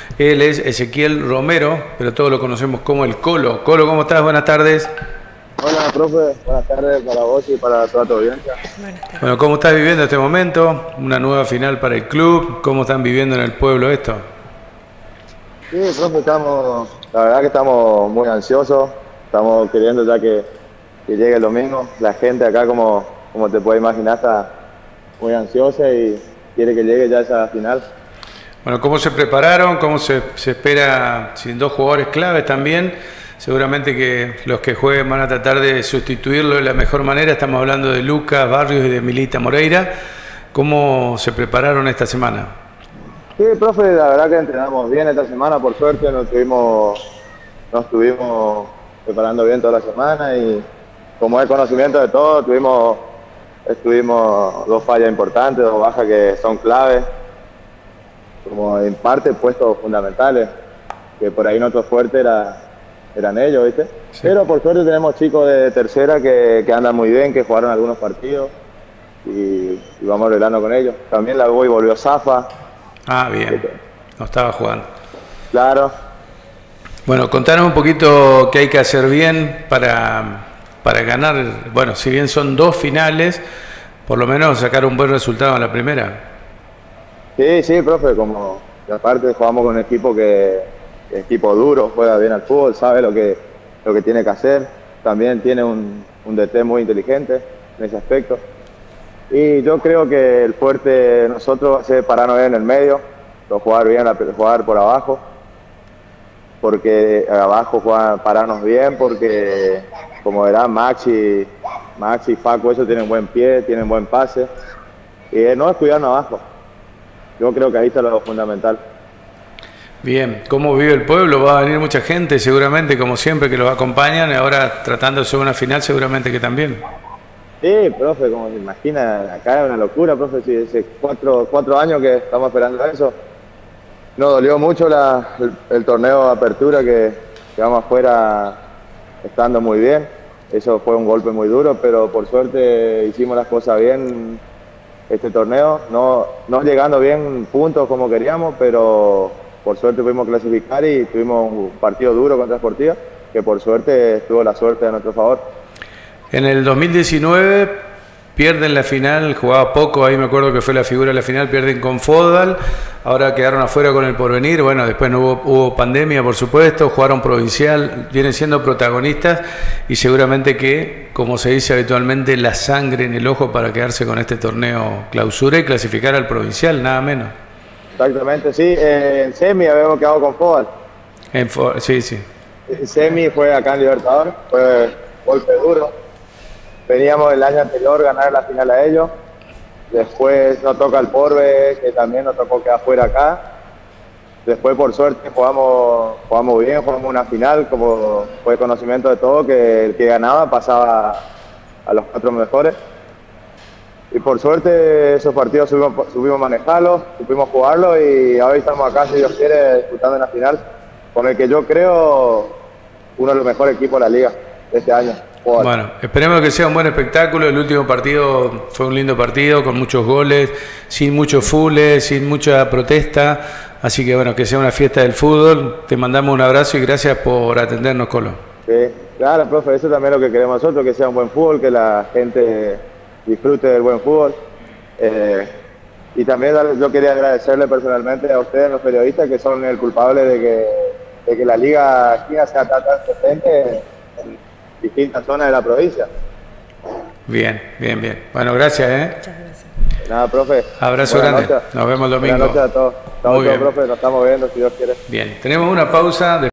Él es Ezequiel Romero, pero todos lo conocemos como el Colo. Colo, ¿cómo estás? Buenas tardes. Hola, profe. Buenas tardes para vos y para toda tu audiencia. Bueno, ¿cómo estás viviendo este momento? Una nueva final para el club. ¿Cómo están viviendo en el pueblo esto? Sí, profe, la verdad que estamos muy ansiosos. Estamos queriendo ya que llegue el domingo. La gente acá, como te puedes imaginar, está muy ansiosa y quiere que llegue ya esa final. Bueno, ¿cómo se prepararon? ¿Cómo se espera? Sin dos jugadores claves también. Seguramente que los que jueguen van a tratar de sustituirlo de la mejor manera. Estamos hablando de Lucas Barrios y de Milita Moreira. ¿Cómo se prepararon esta semana? Sí, profe, la verdad que entrenamos bien esta semana. Por suerte nos estuvimos preparando bien toda la semana y como es conocimiento de todo, estuvimos dos fallas importantes, dos bajas que son claves, como en parte puestos fundamentales, que por ahí nuestro fuerte eran ellos, ¿viste? Sí. Pero por suerte tenemos chicos de tercera que andan muy bien, que jugaron algunos partidos y vamos arreglando con ellos. También la voy volvió Zafa. Ah, bien. No estaba jugando. Claro. Bueno, contanos un poquito qué hay que hacer bien para ganar. Bueno, si bien son dos finales, por lo menos sacar un buen resultado en la primera. Sí, profe, como aparte jugamos con un equipo equipo duro, juega bien al fútbol, sabe lo que tiene que hacer. También tiene un DT muy inteligente en ese aspecto. Y yo creo que el fuerte de nosotros va a ser pararnos bien en el medio, jugar por abajo, porque abajo pararnos bien, porque como verán Maxi y Facu, ellos tienen buen pie, tienen buen pase, y no es cuidarnos abajo. Yo creo que ahí está lo fundamental. Bien, ¿cómo vive el pueblo? Va a venir mucha gente, seguramente, como siempre, que los acompañan, y ahora tratándose de una final, seguramente que también. Sí, profe, como se imagina, acá es una locura, profe, sí, hace cuatro años que estamos esperando eso. Nos dolió mucho el torneo de apertura que quedamos afuera estando muy bien. Eso fue un golpe muy duro, pero por suerte hicimos las cosas bien este torneo. No llegando bien puntos como queríamos, pero por suerte pudimos clasificar y tuvimos un partido duro contra Sportiva, que por suerte estuvo la suerte a nuestro favor. En el 2019 pierden la final, jugaba poco, ahí me acuerdo que fue la figura de la final, pierden con Fodal, ahora quedaron afuera con el Porvenir, bueno, después no hubo pandemia, por supuesto, jugaron provincial, vienen siendo protagonistas y seguramente que, como se dice habitualmente, la sangre en el ojo para quedarse con este torneo clausura y clasificar al provincial, nada menos. Exactamente, sí, en semi habíamos quedado con Fodal. Sí. En semi fue acá en Libertadores, fue golpe duro. Veníamos el año anterior ganar la final a ellos, después nos toca el Porve, que también nos tocó quedar fuera acá. Después por suerte jugamos bien, jugamos una final, como fue conocimiento de todo, que el que ganaba pasaba a los 4 mejores. Y por suerte esos partidos supimos manejarlos, supimos jugarlos y hoy estamos acá, si Dios quiere, disputando en la final, con el que yo creo uno de los mejores equipos de la liga de este año. Bueno, esperemos que sea un buen espectáculo. El último partido fue un lindo partido, con muchos goles, sin muchos fulles, sin mucha protesta. Así que bueno, que sea una fiesta del fútbol. Te mandamos un abrazo y gracias por atendernos, Colo. Sí, claro, profe, eso también es lo que queremos nosotros, que sea un buen fútbol, que la gente disfrute del buen fútbol. Y también yo quería agradecerle personalmente a ustedes, los periodistas, que son el culpable de que la Liga Argentina sea tan presente en distintas zonas de la provincia. Bien. Bueno, gracias. Muchas gracias. Nada, profe. Abrazo grande. Nos vemos el domingo. Buenas noches a todos. Muy bien, profe, nos estamos viendo si Dios quiere. Bien, tenemos una pausa.